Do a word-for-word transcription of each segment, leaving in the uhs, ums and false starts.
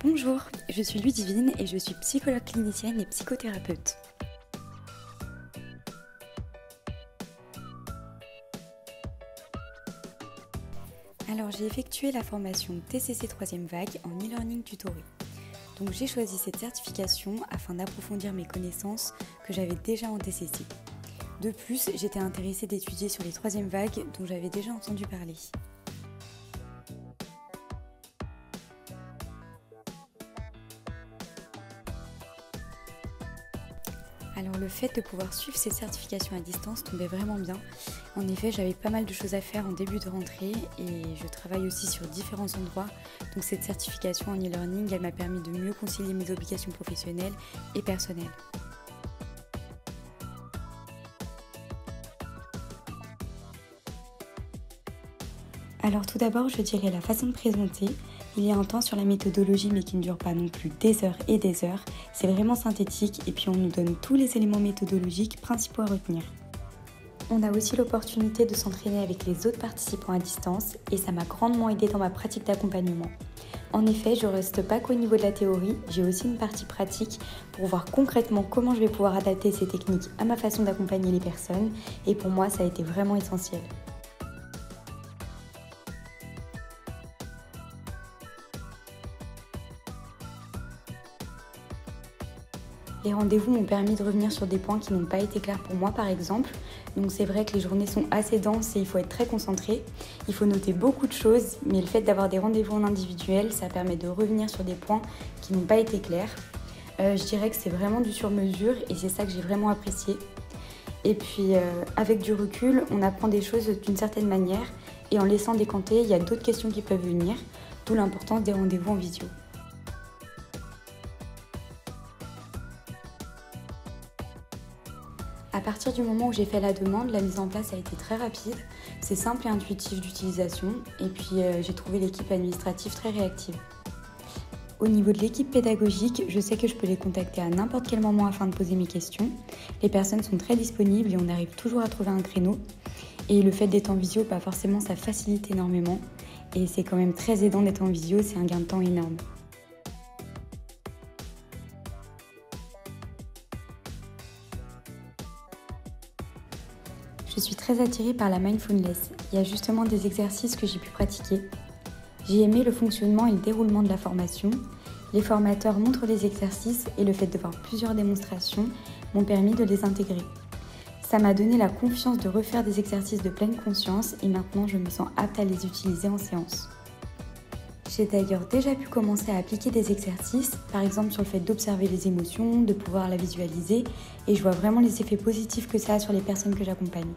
Bonjour, je suis Ludivine et je suis psychologue clinicienne et psychothérapeute. Alors j'ai effectué la formation T C C troisième vague en e-learning tutoring. Donc j'ai choisi cette certification afin d'approfondir mes connaissances que j'avais déjà en T C C. De plus, j'étais intéressée d'étudier sur les troisième vagues dont j'avais déjà entendu parler. Alors le fait de pouvoir suivre ces certifications à distance tombait vraiment bien. En effet, j'avais pas mal de choses à faire en début de rentrée et je travaille aussi sur différents endroits. Donc cette certification en e-learning, elle m'a permis de mieux concilier mes obligations professionnelles et personnelles. Alors tout d'abord, je dirais la façon de présenter. Il y a un temps sur la méthodologie mais qui ne dure pas non plus des heures et des heures. C'est vraiment synthétique et puis on nous donne tous les éléments méthodologiques principaux à retenir. On a aussi l'opportunité de s'entraîner avec les autres participants à distance et ça m'a grandement aidé dans ma pratique d'accompagnement. En effet, je ne reste pas qu'au niveau de la théorie, j'ai aussi une partie pratique pour voir concrètement comment je vais pouvoir adapter ces techniques à ma façon d'accompagner les personnes et pour moi ça a été vraiment essentiel. Les rendez-vous m'ont permis de revenir sur des points qui n'ont pas été clairs pour moi par exemple. Donc c'est vrai que les journées sont assez denses et il faut être très concentré. Il faut noter beaucoup de choses, mais le fait d'avoir des rendez-vous en individuel, ça permet de revenir sur des points qui n'ont pas été clairs. Euh, je dirais que c'est vraiment du sur-mesure et c'est ça que j'ai vraiment apprécié. Et puis euh, avec du recul, on apprend des choses d'une certaine manière et en laissant décanter, il y a d'autres questions qui peuvent venir, d'où l'importance des rendez-vous en visio. À partir du moment où j'ai fait la demande, la mise en place a été très rapide. C'est simple et intuitif d'utilisation et puis euh, j'ai trouvé l'équipe administrative très réactive. Au niveau de l'équipe pédagogique, je sais que je peux les contacter à n'importe quel moment afin de poser mes questions. Les personnes sont très disponibles et on arrive toujours à trouver un créneau. Et le fait d'être en visio, bah forcément ça facilite énormément et c'est quand même très aidant d'être en visio, c'est un gain de temps énorme. Je suis très attirée par la mindfulness. Il y a justement des exercices que j'ai pu pratiquer. J'ai aimé le fonctionnement et le déroulement de la formation. Les formateurs montrent les exercices et le fait de voir plusieurs démonstrations m'ont permis de les intégrer. Ça m'a donné la confiance de refaire des exercices de pleine conscience et maintenant je me sens apte à les utiliser en séance. J'ai d'ailleurs déjà pu commencer à appliquer des exercices, par exemple sur le fait d'observer les émotions, de pouvoir la visualiser, et je vois vraiment les effets positifs que ça a sur les personnes que j'accompagne.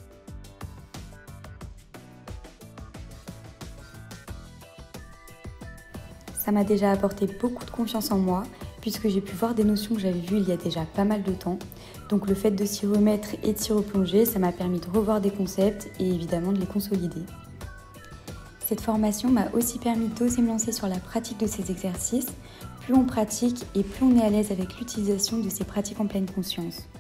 Ça m'a déjà apporté beaucoup de confiance en moi, puisque j'ai pu voir des notions que j'avais vues il y a déjà pas mal de temps. Donc le fait de s'y remettre et de s'y replonger, ça m'a permis de revoir des concepts et évidemment de les consolider. Cette formation m'a aussi permis d'oser me lancer sur la pratique de ces exercices. Plus on pratique et plus on est à l'aise avec l'utilisation de ces pratiques en pleine conscience.